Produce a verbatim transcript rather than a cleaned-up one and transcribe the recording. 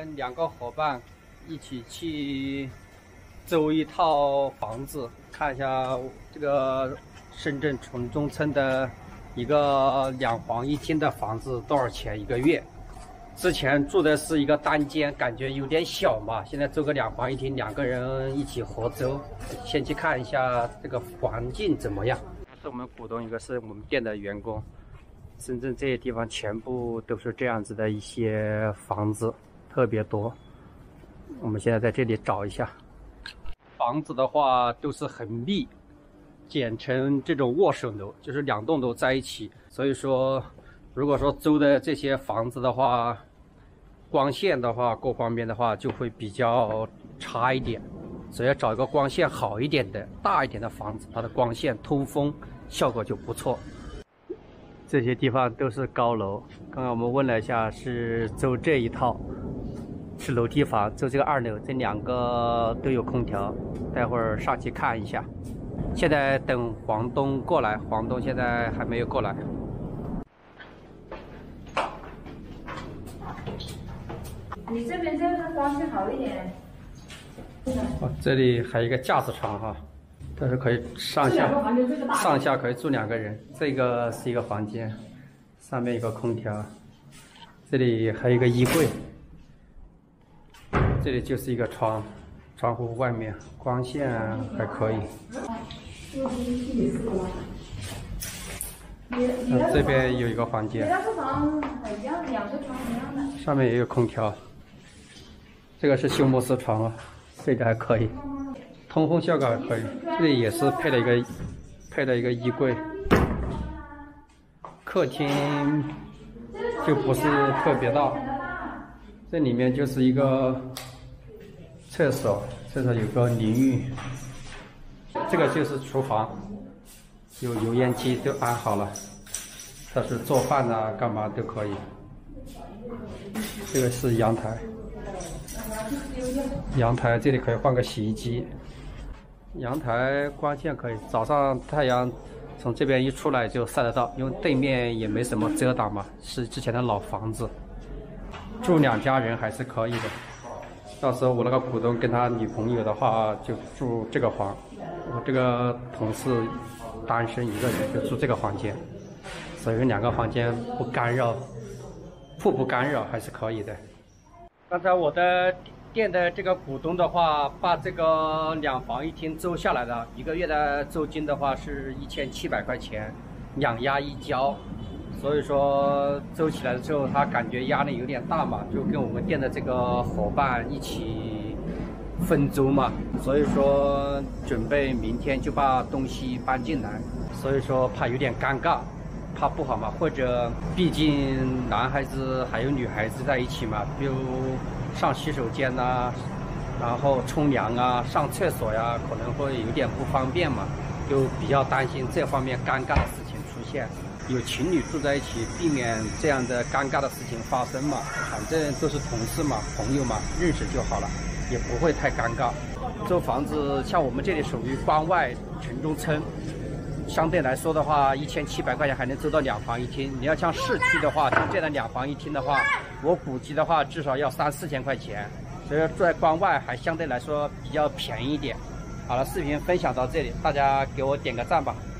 们两个伙伴一起去租一套房子，看一下这个深圳城中村的一个两房一厅的房子多少钱一个月。之前住的是一个单间，感觉有点小嘛，现在租个两房一厅，两个人一起合租。先去看一下这个环境怎么样。是我们股东，一个是我们店的员工。深圳这些地方全部都是这样子的一些房子，特别多。我们现在在这里找一下，房子的话都是很密，简称这种握手楼，就是两栋楼在一起。所以说，如果说租的这些房子的话，光线的话各方面的话就会比较差一点，所以要找一个光线好一点的、大一点的房子，它的光线通风效果就不错。这些地方都是高楼，刚刚我们问了一下，是租这一套，是楼梯房，租这个二楼，这两个都有空调，待会儿上去看一下。现在等房东过来，房东现在还没有过来。 你这边这个光线好一点。 哦，这里还有一个架子床哈。但是可以上下上下可以住两个人，这个是一个房间，上面有个空调，这里还有一个衣柜，这里就是一个窗，窗户外面光线还可以。嗯，这边有一个房间，上面也有空调，这个是休谟斯床啊，这个还可以。通风效果还可以，这里也是配了一个配了一个衣柜。客厅就不是特别大，这里面就是一个厕所，厕所有个淋浴。这个就是厨房，有油烟机都安好了，它是做饭啊干嘛都可以。这个是阳台，阳台这里可以换个洗衣机。阳台光线可以，早上太阳从这边一出来就晒得到，因为对面也没什么遮挡嘛，是之前的老房子，住两家人还是可以的。到时候我那个股东跟他女朋友的话就住这个房，我这个同事单身一个人就住这个房间，所以两个房间不干扰，互不干扰还是可以的。刚才我的店的这个股东的话，把这个两房一厅租下来了，一个月的租金的话是一千七百块钱，两押一交。所以说租起来的时候，他感觉压力有点大嘛，就跟我们店的这个伙伴一起分租嘛。所以说准备明天就把东西搬进来，所以说怕有点尴尬，怕不好嘛，或者毕竟男孩子还有女孩子在一起嘛，比如上洗手间呐、啊，然后冲凉啊，上厕所呀，可能会有点不方便嘛，就比较担心这方面尴尬的事情出现。有情侣住在一起，避免这样的尴尬的事情发生嘛，反正都是同事嘛，朋友嘛，认识就好了，也不会太尴尬。这房子像我们这里属于关外城中村，相对来说的话，一千七百块钱还能租到两房一厅。你要像市区的话，像这样的两房一厅的话，我估计的话至少要三四千块钱。所以说住在关外还相对来说比较便宜一点。好了，视频分享到这里，大家给我点个赞吧。